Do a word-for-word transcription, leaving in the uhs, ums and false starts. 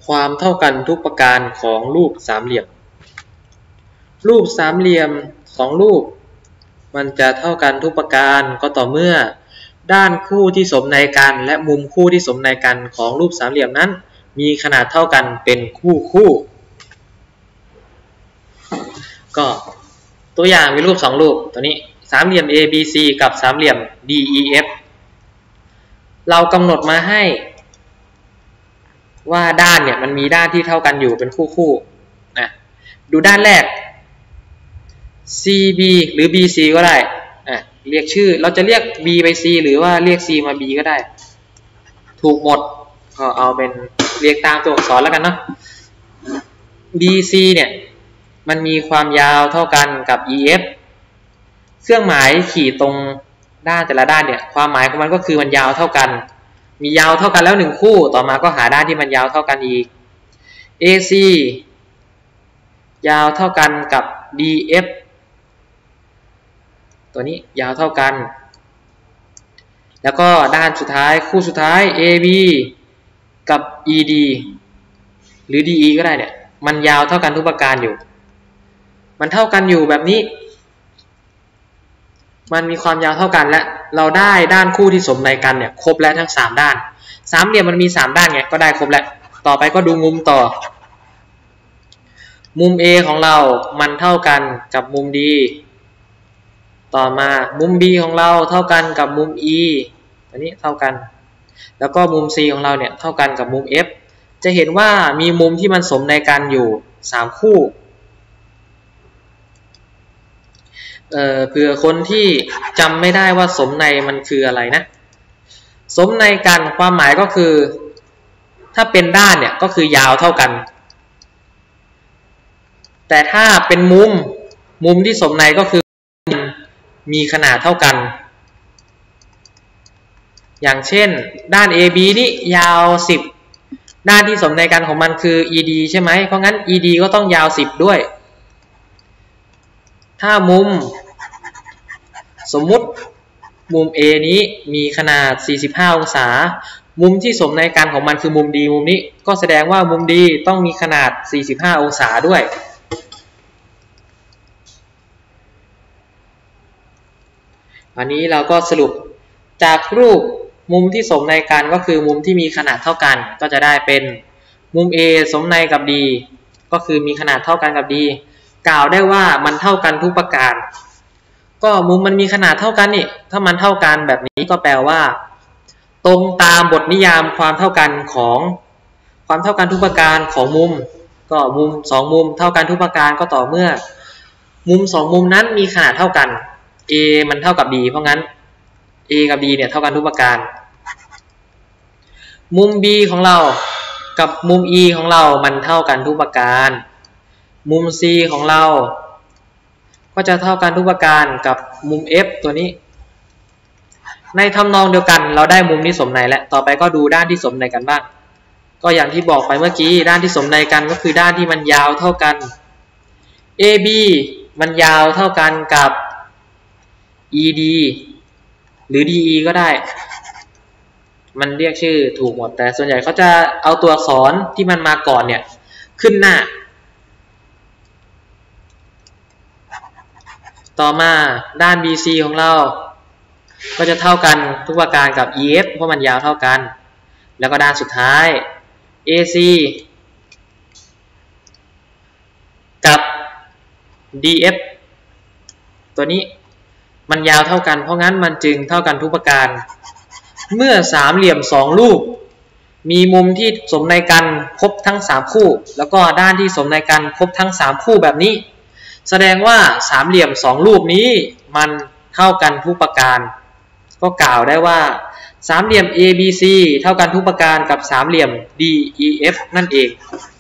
ความเท่ากันทุกประการของรูปสามเหลี่ยมรูปสามเหลี่ยมสองรูปมันจะเท่ากันทุกประการก็ต่อเมื่อด้านคู่ที่สมในกันและมุมคู่ที่สมในกันของรูปสามเหลี่ยมนั้นมีขนาดเท่ากันเป็นคู่คู่ก็ตัวอย่างมีรูปสองรูปตัวนี้สามเหลี่ยม เอ บี ซี กับสามเหลี่ยม ดี อี เอฟ เรากำหนดมาให้ว่าด้านเนี่ยมันมีด้านที่เท่ากันอยู่เป็นคู่คู่นะดูด้านแรก ซี บี หรือ บี ซี ก็ได้อ่ะเรียกชื่อเราจะเรียก B ไป C หรือว่าเรียก C มา B ก็ได้ถูกหมดก็เอาเป็นเรียกตามตัวอักษรแล้วกันเนาะ บี ซี เนี่ยมันมีความยาวเท่ากันกับ อี เอฟ เครื่องหมายขีดตรงด้านแต่ละด้านเนี่ยความหมายของมันก็คือมันยาวเท่ากันมียาวเท่ากันแล้วหนึ่งคู่ต่อมาก็หาด้านที่มันยาวเท่ากันอีก เอ ซี ยาวเท่ากันกับ ดี เอฟ ตัวนี้ยาวเท่ากันแล้วก็ด้านสุดท้ายคู่สุดท้าย เอ บี กับ อี ดี หรือ ดี อี ก็ได้เนี่ยมันยาวเท่ากันทุกประการอยู่มันเท่ากันอยู่แบบนี้มันมีความยาวเท่ากันและเราได้ด้านคู่ที่สมในกันเนี่ยครบแล้วทั้งสามด้านสามเหลี่ยมมันมีสามด้านไงก็ได้ครบแล้วต่อไปก็ดูมุมต่อมุม A ของเรามันเท่ากันกับมุม D ต่อมามุม B ของเราเท่ากันกับมุม E อันนี้เท่ากันแล้วก็มุม C ของเราเนี่ยเท่ากันกับมุม F จะเห็นว่ามีมุมที่มันสมในกันอยู่สามคู่เอ่อเผื่อคนที่จำไม่ได้ว่าสมในมันคืออะไรนะสมในกันความหมายก็คือถ้าเป็นด้านเนี่ยก็คือยาวเท่ากันแต่ถ้าเป็นมุมมุมที่สมในก็คือมีขนาดเท่ากันอย่างเช่นด้าน เอ บี นี่ยาวสิบด้านที่สมในกันของมันคือ อี ดี ใช่ไหมเพราะงั้น อี ดี ก็ต้องยาวสิบด้วยถ้ามุมสมมุติมุม A นี้มีขนาดสี่สิบห้าองศามุมที่สมในกันของมันคือมุม D มุมนี้ก็แสดงว่ามุม D ต้องมีขนาดสี่สิบห้าองศาด้วยอันนี้เราก็สรุปจากรูปมุมที่สมในกันก็คือมุมที่มีขนาดเท่ากันก็จะได้เป็นมุม A สมในกับ D ก็คือมีขนาดเท่ากันกับ D กล่าวได้ว่ามันเท่ากันทุกประการก็มุมมันมีขนาดเท่ากันนี่ถ้ามันเท่ากันแบบนี้ก็แปลว่าตรงตามบทนิยามความเท่ากันของความเท่ากันทุกประการของมุมก็มุมสองมุมเท่ากันทุกประการก็ต่อเมื่อมุมสองมุมนั้นมีขนาดเท่ากัน A มันเท่ากับ D เพราะงั้น A กับ D เนี่ยเท่ากันทุกประการมุม B ของเรากับมุม E ของเรามันเท่ากันทุกประการมุม C ของเราก็จะเท่ากันทุกประการกับมุม F ตัวนี้ในทำนองเดียวกันเราได้มุมที่สมในและต่อไปก็ดูด้านที่สมในกันบ้างก็อย่างที่บอกไปเมื่อกี้ด้านที่สมในกันก็คือด้านที่มันยาวเท่ากัน เอ บี มันยาวเท่ากันกับ อี ดี หรือ ดี อี ก็ได้มันเรียกชื่อถูกหมดแต่ส่วนใหญ่เขาจะเอาตัวอักษรที่มันมาก่อนเนี่ยขึ้นหน้าต่อมาด้าน บี ซี ของเราก็จะเท่ากันทุกประการกับ อี เอฟ เพราะมันยาวเท่ากันแล้วก็ด้านสุดท้าย เอ ซี กับ ดี เอฟ ตัวนี้มันยาวเท่ากันเพราะงั้นมันจึงเท่ากันทุกประการเมื่อสามเหลี่ยมสองรูปมีมุมที่สมในกันครบทั้งสามคู่แล้วก็ด้านที่สมในกันครบทั้งสามคู่แบบนี้แสดงว่าสามเหลี่ยมสองรูปนี้มันเท่ากันทุกประการก็กล่าวได้ว่าสามเหลี่ยม เอ บี ซี เท่ากันทุกประการกับสามเหลี่ยม ดี อี เอฟ นั่นเอง